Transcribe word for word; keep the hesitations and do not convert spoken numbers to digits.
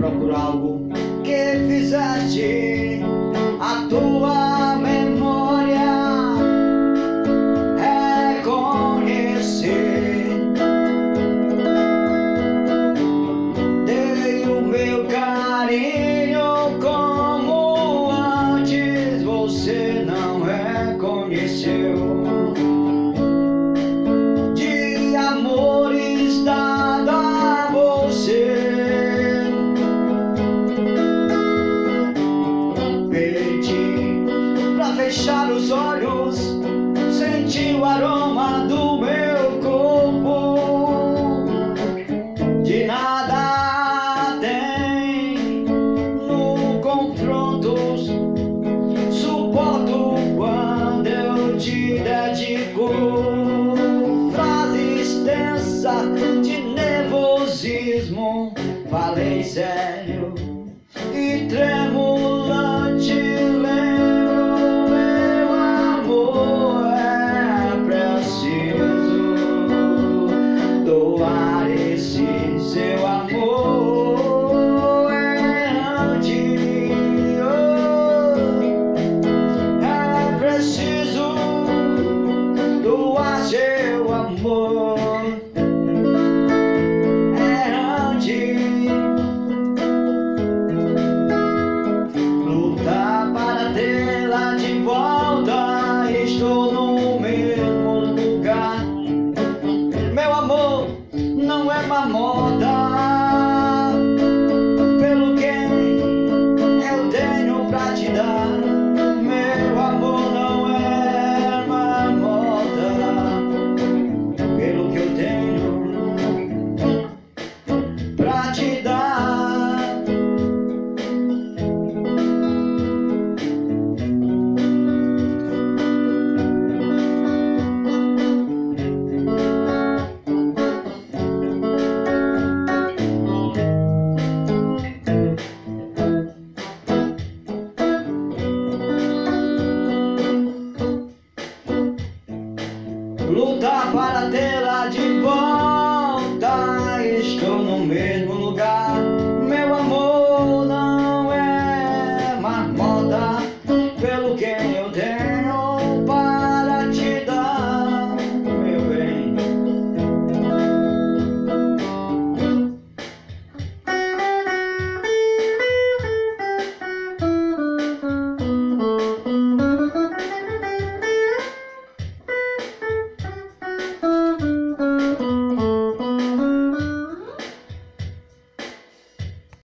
procuro algo que fizeste a tua memória reconhecer. Dei o meu carinho como antes você não reconheceu. De amores dado a você, fechar os olhos, sentir o aroma do meu corpo. De nada tem no confronto, suporto quando eu te dedico. Frase extensa de nervosismo, falei sério e tremo